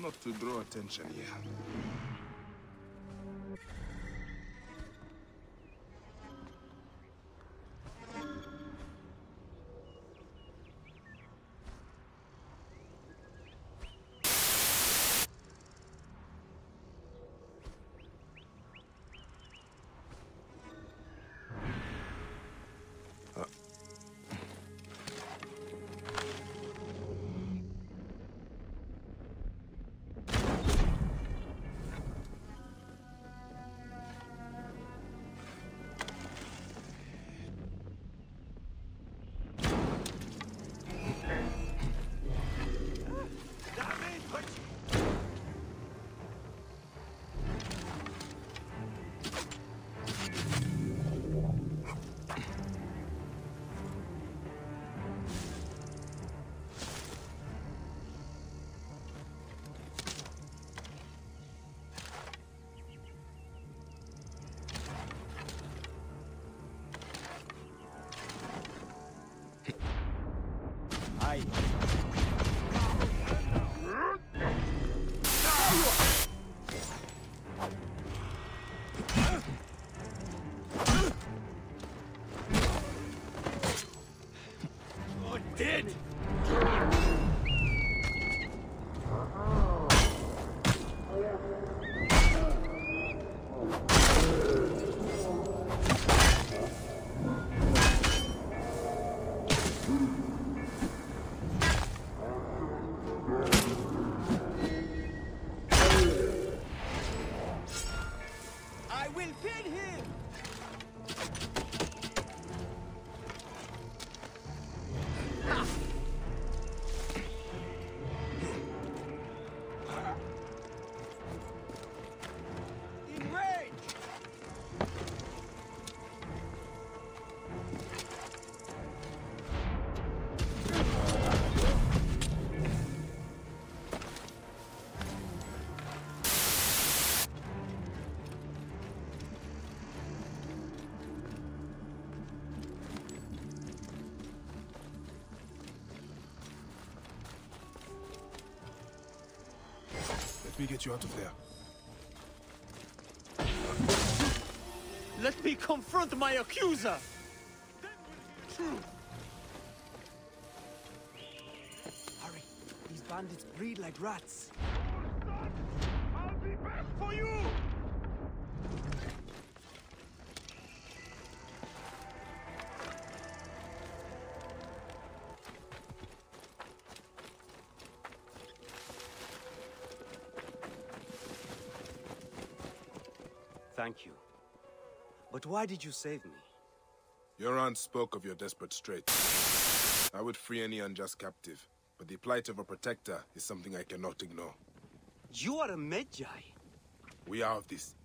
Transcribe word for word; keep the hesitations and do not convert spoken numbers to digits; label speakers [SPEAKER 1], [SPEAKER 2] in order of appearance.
[SPEAKER 1] not to draw attention here.
[SPEAKER 2] Dead!
[SPEAKER 3] I will pin him!
[SPEAKER 1] Let me get you out of there.
[SPEAKER 3] Let me confront my accuser! Hurry, these bandits breed like rats.
[SPEAKER 2] I'll be back for you!
[SPEAKER 3] Thank you. But why did you save me?
[SPEAKER 1] Your aunt spoke of your desperate straits. I would free any unjust captive, but the plight of a protector is something I cannot ignore.
[SPEAKER 3] You are a Medjay.
[SPEAKER 1] We are of this.